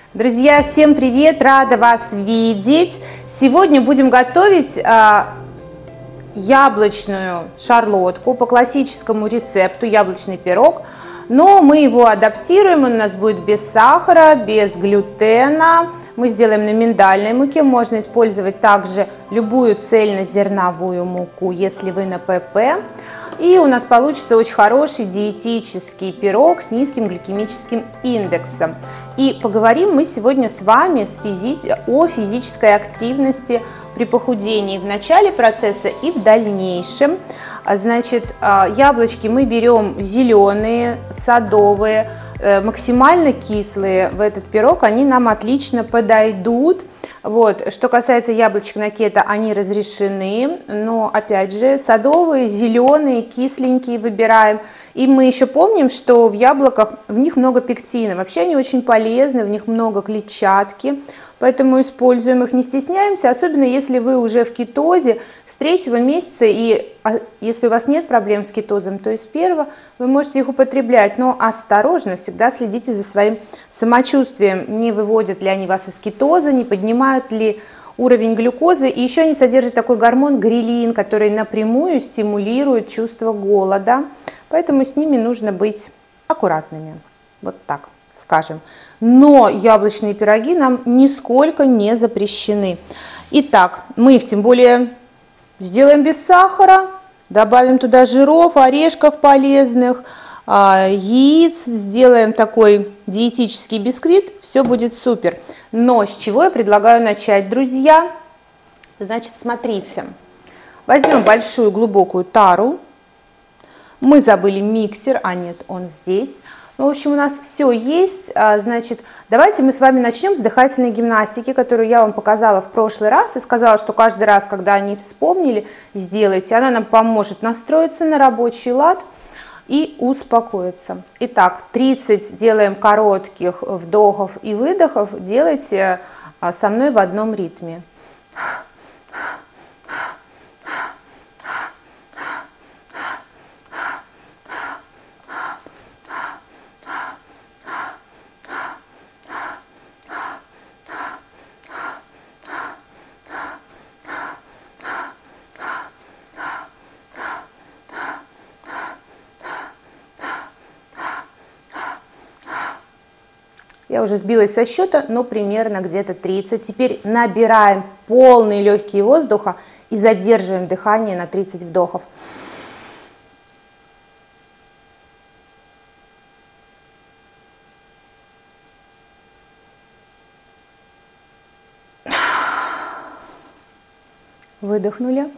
Друзья, всем привет! Рада вас видеть! Сегодня будем готовить яблочную шарлотку по классическому рецепту, яблочный пирог, но мы его адаптируем, он у нас будет без сахара, без глютена. Мы сделаем на миндальной муке, можно использовать также любую цельнозерновую муку, если вы на ПП. И у нас получится очень хороший диетический пирог с низким гликемическим индексом. И поговорим мы сегодня с вами о физической активности при похудении в начале процесса и в дальнейшем. Значит, яблочки мы берем зеленые, садовые, максимально кислые. В этот пирог они нам отлично подойдут. Вот. Что касается яблочек на кето, они разрешены, но опять же садовые, зеленые, кисленькие выбираем. И мы еще помним, что в яблоках в них много пектина. Вообще они очень полезны, в них много клетчатки, поэтому используем их, не стесняемся, особенно если вы уже в кетозе с 3-го месяца, и если у вас нет проблем с кетозом, то из 1-го вы можете их употреблять, но осторожно, всегда следите за своим самочувствием, не выводят ли они вас из кетоза, не поднимают ли уровень глюкозы, и еще они содержат такой гормон грелин, который напрямую стимулирует чувство голода, поэтому с ними нужно быть аккуратными, вот так скажем. Но яблочные пироги нам нисколько не запрещены. Итак, мы их тем более сделаем без сахара, добавим туда жиров, орешков полезных, яиц, сделаем такой диетический бисквит, все будет супер. Но с чего я предлагаю начать, друзья? Значит, смотрите, возьмем большую глубокую тару, мы забыли миксер, а нет, он здесь. В общем, у нас все есть. Значит, давайте мы с вами начнем с дыхательной гимнастики, которую я вам показала в прошлый раз и сказала, что каждый раз, когда они вспомнили, сделайте. Она нам поможет настроиться на рабочий лад и успокоиться. Итак, 30 делаем коротких вдохов и выдохов. Делайте со мной в одном ритме. Я уже сбилась со счета, но примерно где-то 30. Теперь набираем полные легкие воздуха и задерживаем дыхание на 30 вдохов. Выдохнули.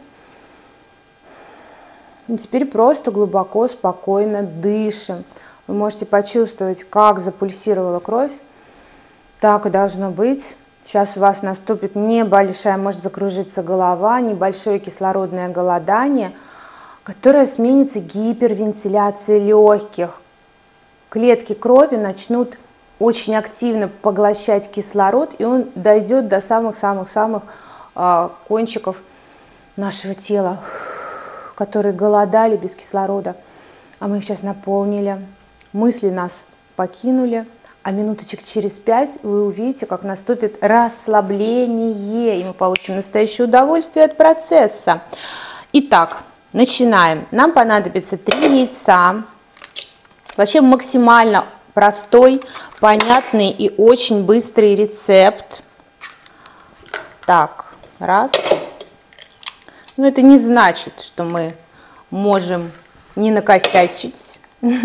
И теперь просто глубоко, спокойно дышим. Вы можете почувствовать, как запульсировала кровь. Так и должно быть. Сейчас у вас наступит небольшая, может закружиться голова, небольшое кислородное голодание, которое сменится гипервентиляцией легких. Клетки крови начнут очень активно поглощать кислород, и он дойдет до самых-самых-самых кончиков нашего тела, которые голодали без кислорода. А мы их сейчас наполнили. Мысли нас покинули, а минуточек через 5 вы увидите, как наступит расслабление, и мы получим настоящее удовольствие от процесса. Итак, начинаем. Нам понадобится 3 яйца. Вообще максимально простой, понятный и очень быстрый рецепт. Так, раз. Но это не значит, что мы можем не накосячить.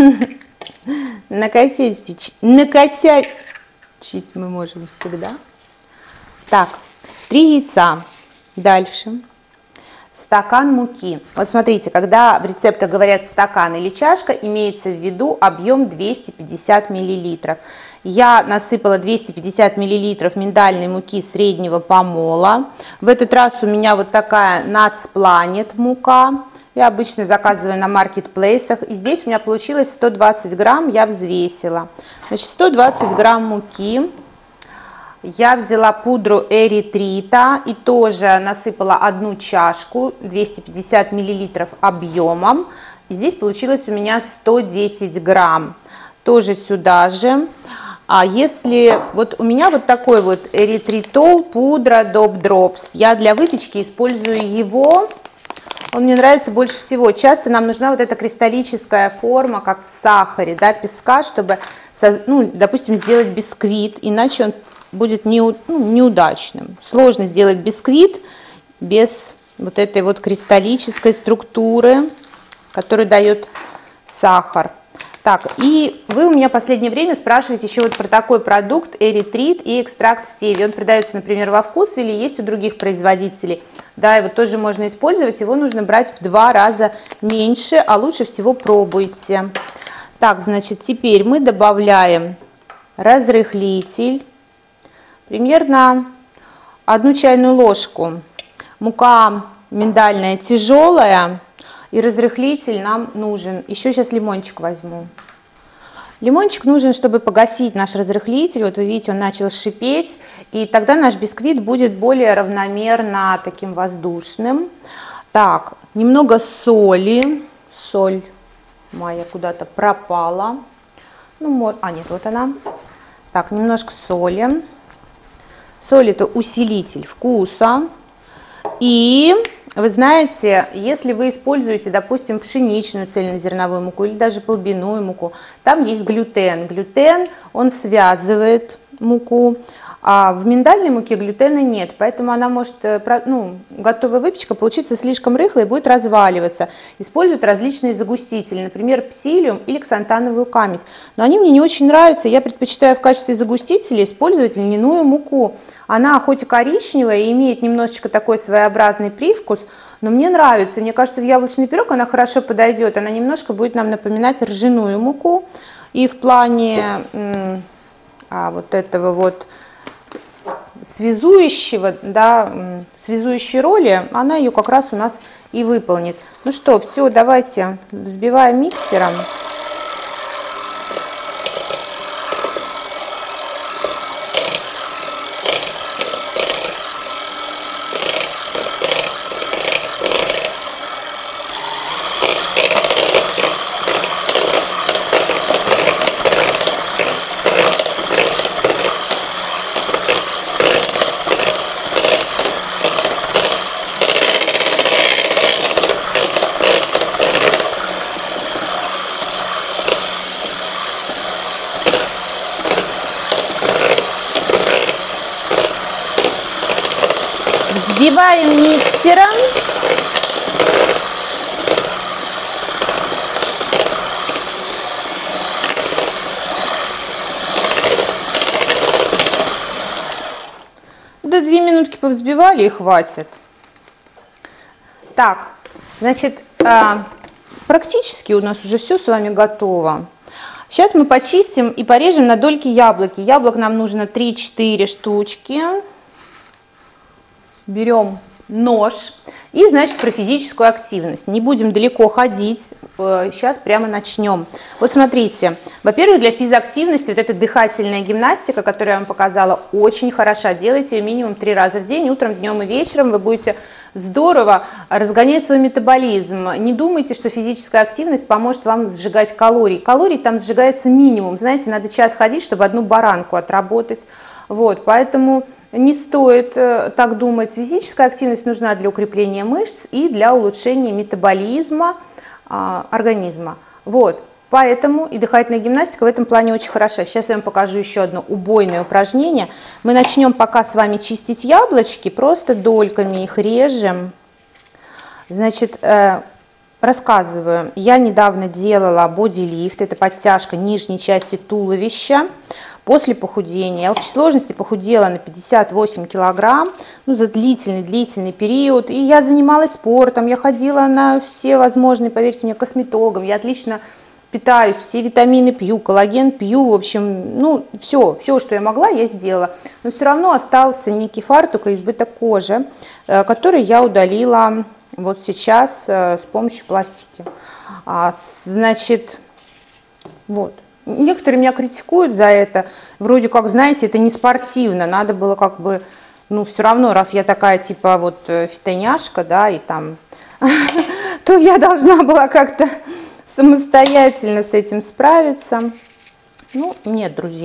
Накосячить мы можем всегда. Так, 3 яйца. Дальше. Стакан муки. Вот смотрите, когда в рецептах говорят стакан или чашка, имеется в виду объем 250 мл. Я насыпала 250 мл миндальной муки среднего помола. В этот раз у меня вот такая Nuts Planet мука. Я обычно заказываю на маркетплейсах. И здесь у меня получилось 120 грамм, я взвесила. Значит, 120 грамм муки. Я взяла пудру эритрита и тоже насыпала 1 чашку, 250 миллилитров объемом. И здесь получилось у меня 110 грамм. Тоже сюда же. А если вот у меня вот такой вот эритритол пудра Доп Дропс, я для выпечки использую его. Он мне нравится больше всего. Часто нам нужна вот эта кристаллическая форма, как в сахаре, да, песка, чтобы, ну, допустим, сделать бисквит, иначе он будет неудачным. Сложно сделать бисквит без вот этой вот кристаллической структуры, которую дает сахар. Так, и вы у меня в последнее время спрашиваете еще вот про такой продукт эритрит и экстракт стевии. Он продается, например, во Вкусвилле, есть у других производителей. Да, его тоже можно использовать, его нужно брать в 2 раза меньше, а лучше всего пробуйте. Так, значит, теперь мы добавляем разрыхлитель, примерно 1 чайную ложку. Мука миндальная тяжелая, и разрыхлитель нам нужен. Еще сейчас лимончик возьму. Лимончик нужен, чтобы погасить наш разрыхлитель. Вот вы видите, он начал шипеть, и тогда наш бисквит будет более равномерно таким воздушным. Так, немного соли. Соль моя куда-то пропала. Ну, нет, вот она. Так, немножко соли. Соль — это усилитель вкуса. И вы знаете, если вы используете, допустим, пшеничную цельнозерновую муку или даже полбяную муку, там есть глютен. Глютен, он связывает муку, а в миндальной муке глютена нет, поэтому она может, готовая выпечка получиться слишком рыхлой и будет разваливаться. Используют различные загустители, например, псилиум или ксантановую камедь. Но они мне не очень нравятся, я предпочитаю в качестве загустителя использовать льняную муку. Она хоть и коричневая и имеет немножечко такой своеобразный привкус, но мне нравится. Мне кажется, в яблочный пирог она хорошо подойдет. Она немножко будет нам напоминать ржаную муку. И в плане вот этого вот связующего, да, связующей роли, она ее как раз у нас и выполнит. Ну что, все, давайте взбиваем миксером. Взбиваем миксером. До 2 минутки повзбивали и хватит. Так, значит, практически у нас уже все с вами готово. Сейчас мы почистим и порежем на дольки яблоки. Яблок нам нужно 3-4 штучки. Берем нож и, значит, про физическую активность. Не будем далеко ходить, сейчас прямо начнем. Вот смотрите, во-первых, для физактивности вот эта дыхательная гимнастика, которую я вам показала, очень хороша. Делайте ее минимум 3 раза в день, утром, днем и вечером. Вы будете здорово разгонять свой метаболизм. Не думайте, что физическая активность поможет вам сжигать калории. Калорий там сжигается минимум. Знаете, надо час ходить, чтобы 1 баранку отработать. Вот, поэтому не стоит так думать. Физическая активность нужна для укрепления мышц и для улучшения метаболизма организма. Вот, поэтому и дыхательная гимнастика в этом плане очень хороша. Сейчас я вам покажу еще одно убойное упражнение. Мы начнем пока с вами чистить яблочки, просто дольками их режем. Значит, рассказываю. Я недавно делала бодилифт, это подтяжка нижней части туловища. После похудения. Я в общей сложности похудела на 58 килограмм, за длительный период. И я занималась спортом, я ходила на все возможные, поверьте мне, косметологам. Я отлично питаюсь, все витамины пью, коллаген пью. В общем, все, что я могла, я сделала. Но все равно остался некий фартук и избыток кожи, который я удалила вот сейчас с помощью пластики. Значит, вот. Некоторые меня критикуют за это, вроде как, знаете, это не спортивно, надо было как бы, все равно, раз я такая, типа, вот, фитоняшка, да, и там, то я должна была как-то самостоятельно с этим справиться. Нет, друзья,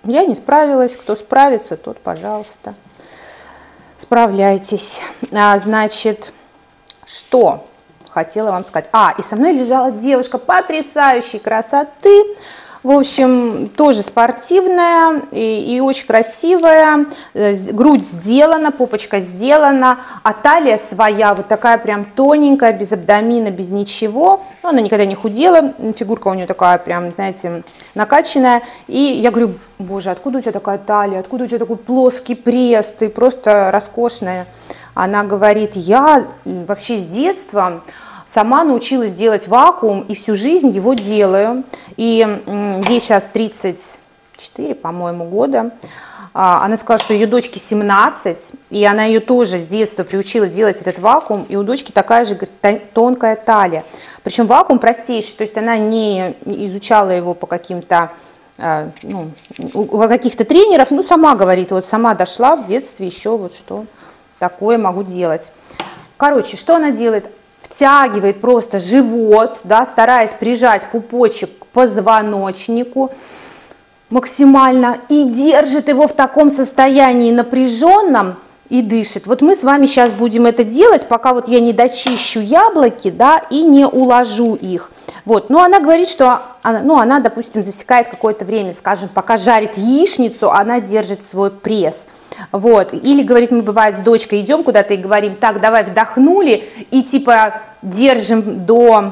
Я не справилась, кто справится, тот, пожалуйста, справляйтесь. Значит, что хотела вам сказать. И со мной лежала девушка потрясающей красоты. В общем, тоже спортивная и очень красивая. Грудь сделана, попочка сделана, а талия своя, вот такая прям тоненькая, без абдомина, без ничего. Но она никогда не худела, фигурка у нее такая прям, знаете, накачанная. И я говорю, боже, откуда у тебя такая талия, откуда у тебя такой плоский пресс, ты просто роскошная. Она говорит, я вообще с детства сама научилась делать вакуум и всю жизнь его делаю. И ей сейчас 34, по-моему, года. Она сказала, что ее дочке 17, и она ее тоже с детства приучила делать этот вакуум, и у дочки такая же, говорит, тонкая талия. Причем вакуум простейший, то есть она не изучала его по каким-то, у каких-то тренеров, сама говорит, вот сама дошла в детстве еще вот что такое могу делать. Короче, что она делает? Втягивает просто живот, да, стараясь прижать пупочек к позвоночнику максимально и держит его в таком состоянии напряженном и дышит. Вот мы с вами сейчас будем это делать, пока вот я не дочищу яблоки, да, и не уложу их. Вот, но она говорит, что она, допустим, засекает какое-то время, скажем, пока жарит яичницу, она держит свой пресс. Вот. Или, говорит, мы бывает с дочкой идем куда-то и говорим, так, давай вдохнули и типа держим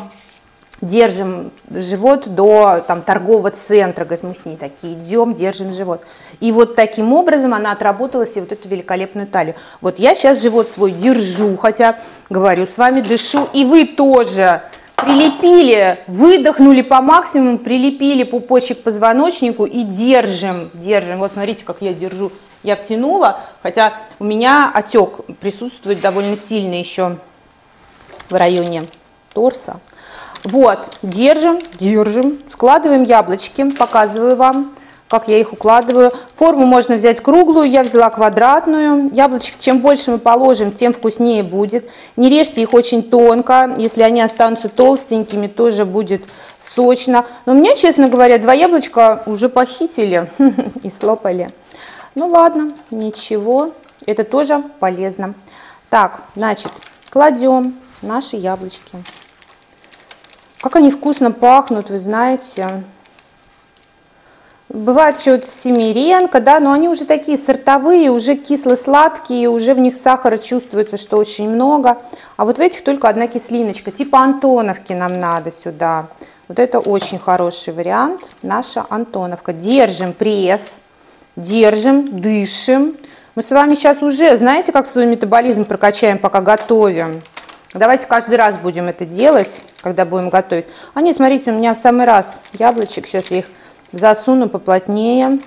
живот до там, торгового центра, говорит, мы с ней такие идем, держим живот. И вот таким образом она отработала себе вот эту великолепную талию. Вот я сейчас живот свой держу, хотя говорю, с вами дышу, и вы тоже прилепили, выдохнули по максимуму, прилепили пупочек к позвоночнику и держим. Вот смотрите, как я держу. Я втянула, хотя у меня отек присутствует довольно сильно еще в районе торса. Вот, держим, складываем яблочки, показываю вам, как я их укладываю. Форму можно взять круглую, я взяла квадратную. Яблочек чем больше мы положим, тем вкуснее будет. Не режьте их очень тонко, если они останутся толстенькими, тоже будет сочно. Но у меня, честно говоря, 2 яблочка уже похитили и слопали. Ну ладно, ничего, это тоже полезно. Так, значит, кладем наши яблочки. Как они вкусно пахнут, вы знаете. Бывает еще вот семеренка, да, но они уже такие сортовые, уже кисло-сладкие, уже в них сахара чувствуется, что очень много. А вот в этих только одна кислиночка, типа Антоновки нам надо сюда. Вот это очень хороший вариант, наша Антоновка. Держим пресс. Держим, дышим. Мы с вами сейчас уже, знаете, как свой метаболизм прокачаем, пока готовим. Давайте каждый раз будем это делать, когда будем готовить. Нет, смотрите, у меня в самый раз яблочек. Сейчас я их засуну поплотнее.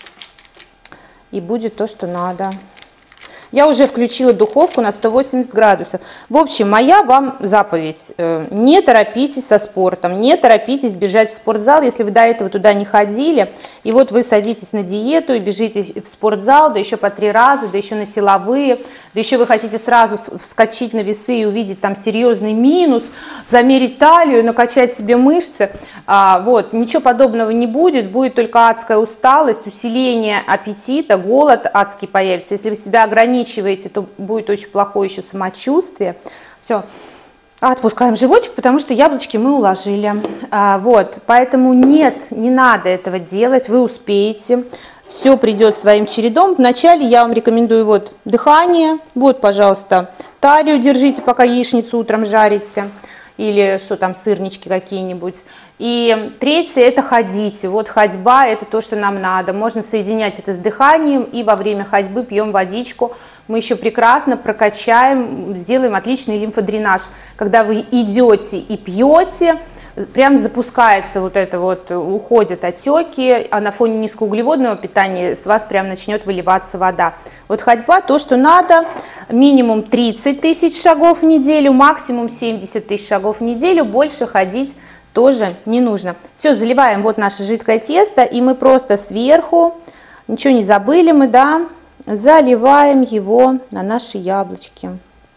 И будет то, что надо. Я уже включила духовку на 180 градусов. В общем, моя вам заповедь. Не торопитесь со спортом, не торопитесь бежать в спортзал, если вы до этого туда не ходили. И вот вы садитесь на диету и бежите в спортзал, да еще по 3 раза, да еще на силовые, да еще вы хотите сразу вскочить на весы и увидеть там серьезный минус, замерить талию, накачать себе мышцы. Вот, ничего подобного не будет, будет только адская усталость, усиление аппетита, голод адский появится. Если вы себя ограничиваете, то будет очень плохое еще самочувствие. Все. Отпускаем животик, потому что яблочки мы уложили. Вот, поэтому нет, не надо этого делать, вы успеете. Все придет своим чередом. Вначале я вам рекомендую вот дыхание. Вот, пожалуйста, талию держите, пока яичницу утром жарите. Или что там, сырнички какие-нибудь. И третье, это ходите. Вот ходьба, это то, что нам надо. Можно соединять это с дыханием, и во время ходьбы пьем водичку. Мы еще прекрасно прокачаем, сделаем отличный лимфодренаж. Когда вы идете и пьете, прям запускается вот это вот, уходят отеки, а на фоне низкоуглеводного питания с вас прям начнет выливаться вода. Вот ходьба, то, что надо, минимум 30 тысяч шагов в неделю, максимум 70 тысяч шагов в неделю, больше ходить тоже не нужно. Все, заливаем вот наше жидкое тесто, и мы просто сверху, ничего не забыли мы, да, заливаем его на наши яблочки,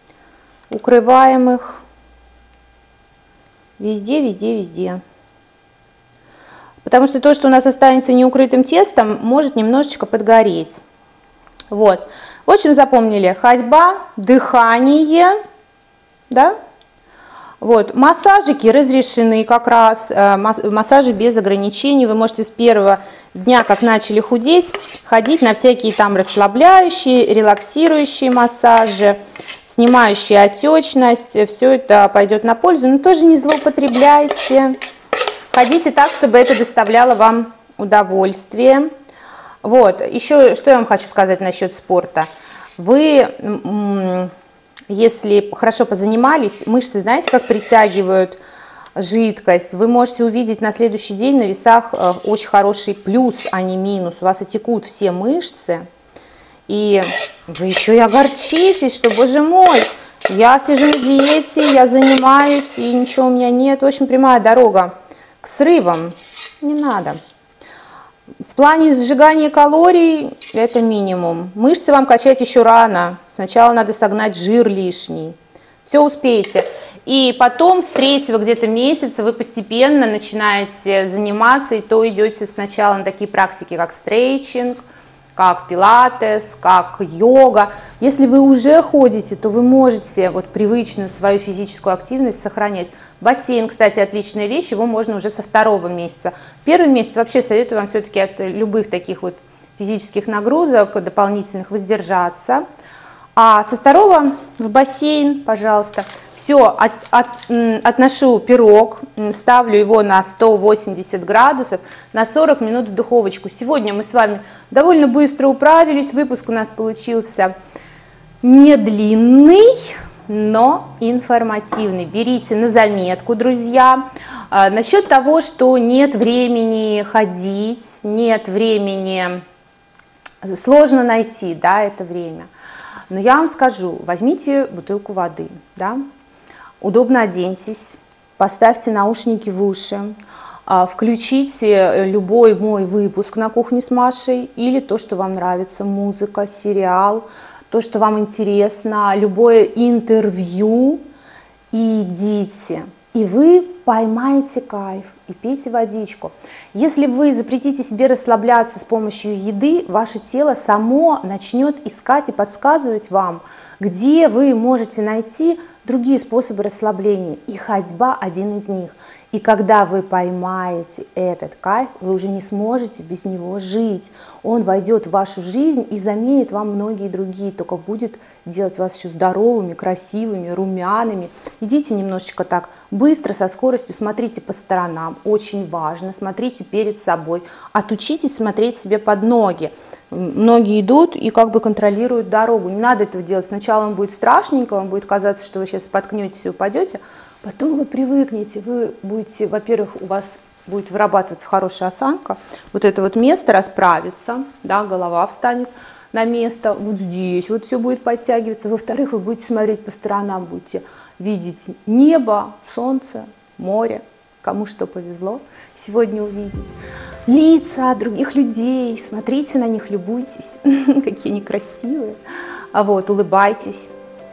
укрываем их везде, везде, везде. потому что то, что у нас останется неукрытым тестом, может немножечко подгореть. Вот. В общем, запомнили: ходьба, дыхание, да? Вот. Массажики разрешены как раз, массажи без ограничений. Вы можете с первого дня, как начали худеть, ходить на всякие там расслабляющие, релаксирующие массажи, снимающие отечность. Все это пойдет на пользу, но тоже не злоупотребляйте. Ходите так, чтобы это доставляло вам удовольствие. Вот. Еще, что я вам хочу сказать насчет спорта. Вы, если хорошо позанимались, мышцы, знаете, как притягивают жидкость. Вы можете увидеть на следующий день на весах очень хороший плюс, а не минус. У вас отекут все мышцы. И вы еще и огорчитесь, что, боже мой, я сижу на диете, я занимаюсь, и ничего у меня нет. В общем, прямая дорога к срывам. Не надо. В плане сжигания калорий это минимум. Мышцы вам качать еще рано. Сначала надо согнать жир лишний. Все успеете. И потом с третьего где-то месяца вы постепенно начинаете заниматься, и то идете сначала на такие практики, как стрейчинг, как пилатес, как йога. Если вы уже ходите, то вы можете вот привычную свою физическую активность сохранять. Бассейн, кстати, отличная вещь, его можно уже со второго месяца. Первый месяц вообще советую вам все-таки от любых таких вот физических нагрузок дополнительных воздержаться. А со второго в бассейн, пожалуйста. Все, отношу пирог, ставлю его на 180 градусов, на 40 минут в духовочку. Сегодня мы с вами довольно быстро управились, выпуск у нас получился не длинный, но информативный. Берите на заметку, друзья. Насчет того, что нет времени ходить, нет времени, сложно найти, да, это время. Но я вам скажу, возьмите бутылку воды, да, удобно оденьтесь, поставьте наушники в уши, включите любой мой выпуск на кухне с Машей или то, что вам нравится, музыка, сериал, то, что вам интересно, любое интервью, и идите. И вы поймаете кайф и пейте водичку. Если вы запретите себе расслабляться с помощью еды, ваше тело само начнет искать и подсказывать вам, где вы можете найти другие способы расслабления. И ходьба один из них. И когда вы поймаете этот кайф, вы уже не сможете без него жить. Он войдет в вашу жизнь и заменит вам многие другие, только будет делать вас еще здоровыми, красивыми, румяными. Идите немножечко так быстро, со скоростью, смотрите по сторонам, очень важно, смотрите перед собой, отучитесь смотреть себе под ноги. Многие идут и как бы контролируют дорогу. Не надо этого делать. Сначала вам будет страшненько, вам будет казаться, что вы сейчас споткнетесь и упадете. Потом вы привыкнете, вы будете, во-первых, у вас будет вырабатываться хорошая осанка, вот это вот место расправится, да, голова встанет на место, вот здесь вот все будет подтягиваться. Во-вторых, вы будете смотреть по сторонам, будете видеть небо, солнце, море, кому что повезло сегодня увидеть, лица других людей, смотрите на них, любуйтесь, какие они красивые, вот, улыбайтесь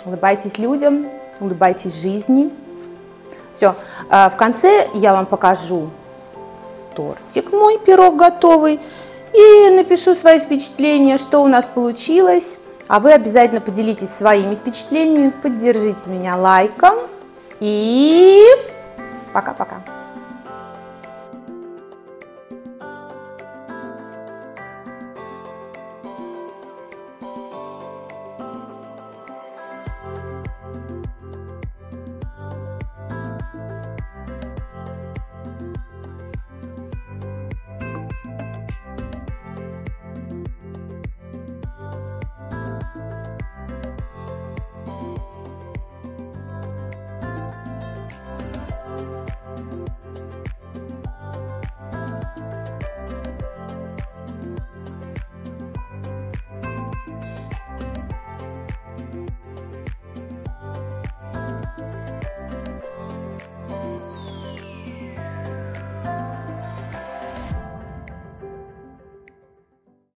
людям, улыбайтесь жизни. Все, в конце я вам покажу тортик, мой пирог готовый, и напишу свои впечатления, что у нас получилось. А вы обязательно поделитесь своими впечатлениями, поддержите меня лайком, и пока-пока.